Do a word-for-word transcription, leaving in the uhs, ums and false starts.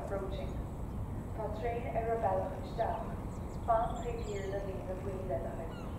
approaching. Tá train ar a bellach isteach, fan chuir na lína bhuiile.